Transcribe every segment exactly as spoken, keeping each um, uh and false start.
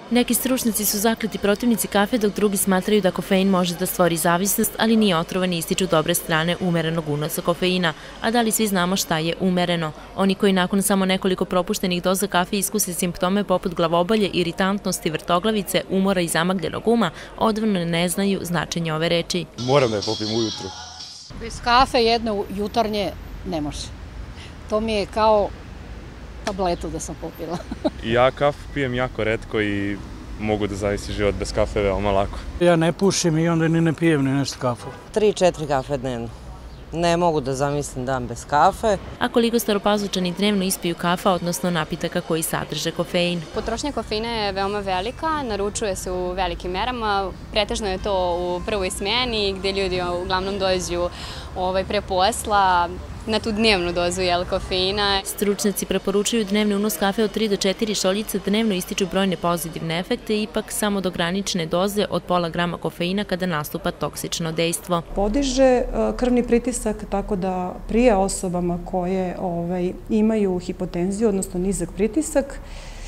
Neki stručnjaci su zakleti protivnici kafe, dok drugi smatraju da kofein može da stvori zavisnost, ali nije otrovan i ističu dobre strane umerenog unosa kofeina. A da li svi znamo šta je umereno? Oni koji nakon samo nekoliko propuštenih doza kafe iskuse simptome poput glavobolje, iritantnosti, vrtoglavice, umora i zamagljenog uma, odavno ne znaju značenje ove reči. Moram da je popijem ujutru. Bez kafe jedno jutarnje ne može. To mi je kao tabletu da sam popila. Ja kafu pijem jako retko i mogu da zavisi život bez kafe veoma lako. Ja ne pušim i onda ni ne pijem ni nešto kafu. Tri, četiri kafe dnevno. Ne mogu da zamislim dan bez kafe. A koliko staropazučani dnevno ispiju kafa, odnosno napitaka koji sadrže kofein? Potrošnja kofeina je veoma velika, naručuje se u velikim merama. Pretežno je to u prvoj smjeni gdje ljudi uglavnom dođu pre posla na tu dnevnu dozu kofeina. Stručnjaci preporučuju dnevni unos kafe od tri do četiri šoljice, dnevno ističu brojne pozitivne efekte, ipak samo do granične doze od pola grama kofeina kada nastupa toksično dejstvo. Podiže krvni pritisak, tako da prije osobama koje imaju hipotenziju, odnosno nizak pritisak,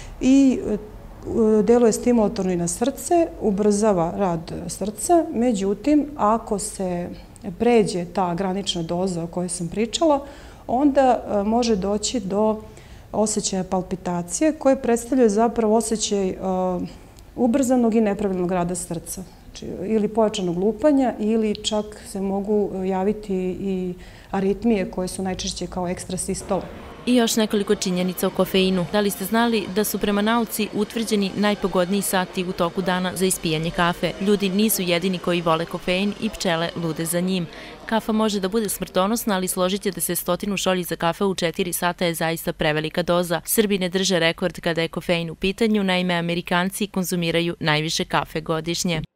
i deluje stimulatorno i na srce, ubrzava rad srca. Međutim, ako se pređe ta granična doza o kojoj sam pričala, onda može doći do osjećaja palpitacije koje predstavljaju zapravo osjećaj ubrzanog i nepravilnog rada srca. Ili pojačanog lupanja, ili čak se mogu javiti i aritmije koje su najčešće kao ekstrasistole. I još nekoliko činjenica o kofeinu. Da li ste znali da su prema nauci utvrđeni najpogodniji sati u toku dana za ispijanje kafe? Ljudi nisu jedini koji vole kofein i pčele lude za njim. Kafa može da bude smrtonosna, ali složit ćete se, stotinu šoljica kafe u četiri sata je zaista prevelika doza. Srbi ne drže rekord kada je kofein u pitanju, naime Amerikanci konzumiraju najviše kafe godišnje.